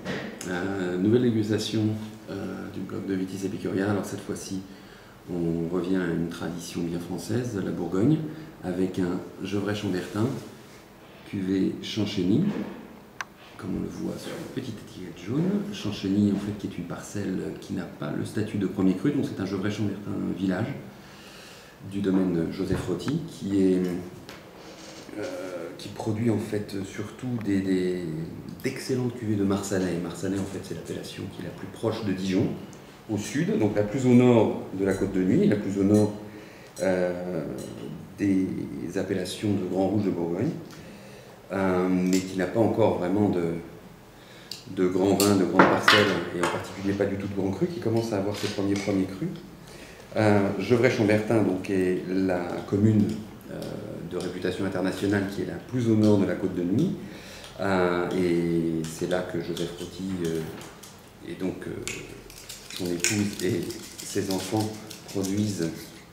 Nouvelle dégustation du blog de Vitis Epicuria. Alors cette fois-ci, on revient à une tradition bien française, la Bourgogne, avec un Gevrey-Chambertin, cuvée Champchenny, comme on le voit sur une petite étiquette jaune. Champchenny, en fait, qui est une parcelle qui n'a pas le statut de premier cru, donc c'est un Gevrey-Chambertin village du domaine Joseph Roty, qui produit en fait surtout d'excellentes cuvées de Marsanais. Marsanais, en fait, c'est l'appellation qui est la plus proche de Dijon, au sud, donc la plus au nord de la Côte de Nuit, la plus au nord des appellations de Grand Rouge de Bourgogne, mais qui n'a pas encore vraiment de grands vins, de grandes parcelles, et en particulier pas du tout de grands crus, qui commence à avoir ses premiers crus. Gevrey-Chambertin donc, est la commune de réputation internationale qui est la plus au nord de la Côte de Nuit, et c'est là que Joseph Roty et donc son épouse et ses enfants produisent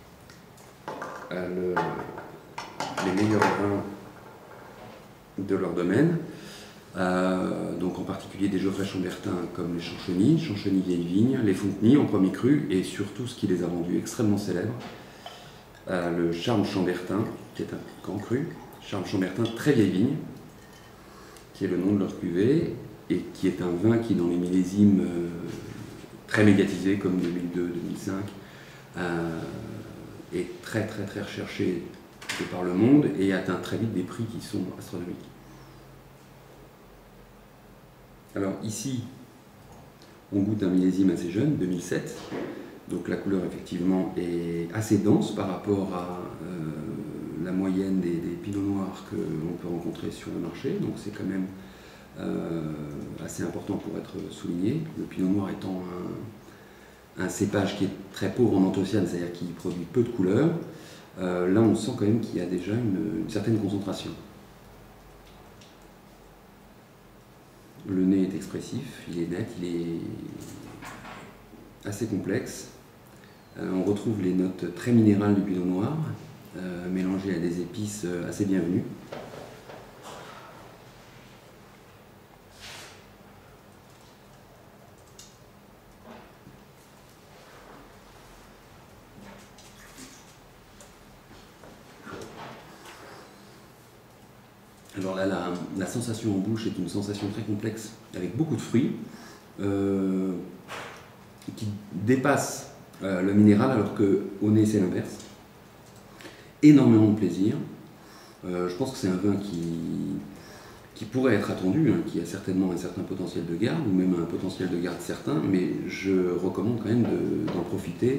les meilleurs vins de leur domaine, donc en particulier des Gevrey-Chambertin comme les Champchenny vieille vigne, les Fontenay en premier cru, et surtout ce qui les a rendus extrêmement célèbres, le Charmes-Chambertin, qui est un grand cru, Charmes-Chambertin très vieille vigne, qui est le nom de leur cuvée, et qui est un vin qui, dans les millésimes très médiatisés comme 2002-2005, est très recherché de par le monde et atteint très vite des prix qui sont astronomiques. Alors ici, on goûte un millésime assez jeune, 2007, donc la couleur effectivement est assez dense par rapport à la moyenne des pinots noirs que l'on peut rencontrer sur le marché, donc c'est quand même assez important pour être souligné. Le pinot noir étant un cépage qui est très pauvre en anthocyane, c'est-à-dire qui produit peu de couleurs. Là on sent quand même qu'il y a déjà une certaine concentration. Le nez est expressif, il est net, il est assez complexe. On retrouve les notes très minérales du pinot noir, mélangées à des épices assez bienvenues. Alors là, la sensation en bouche est une sensation très complexe, avec beaucoup de fruits, qui dépasse le minéral, alors qu'au nez c'est l'inverse. Énormément de plaisir. Je pense que c'est un vin qui pourrait être attendu, hein, qui a certainement un certain potentiel de garde, ou même un potentiel de garde certain, mais je recommande quand même d'en profiter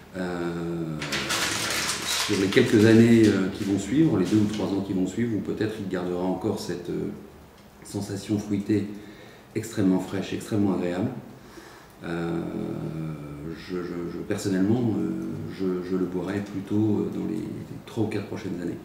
sur les quelques années qui vont suivre, les 2 ou 3 ans qui vont suivre, où peut-être il gardera encore cette sensation fruitée extrêmement fraîche, extrêmement agréable. Personnellement, je le boirai plutôt dans les 3 ou 4 prochaines années.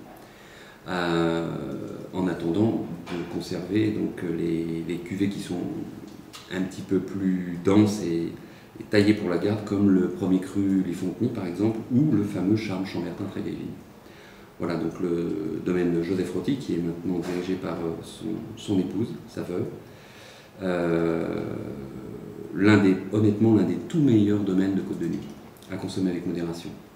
En attendant de conserver donc, les cuvées qui sont un petit peu plus denses et taillées pour la garde, comme le premier cru, les Fontenay par exemple, ou le fameux Charmes-Chambertin très vieille vigne. Voilà donc le domaine Joseph Roty, qui est maintenant dirigé par son épouse, sa veuve. Honnêtement l'un des tout meilleurs domaines de Côte de Nuit, à consommer avec modération.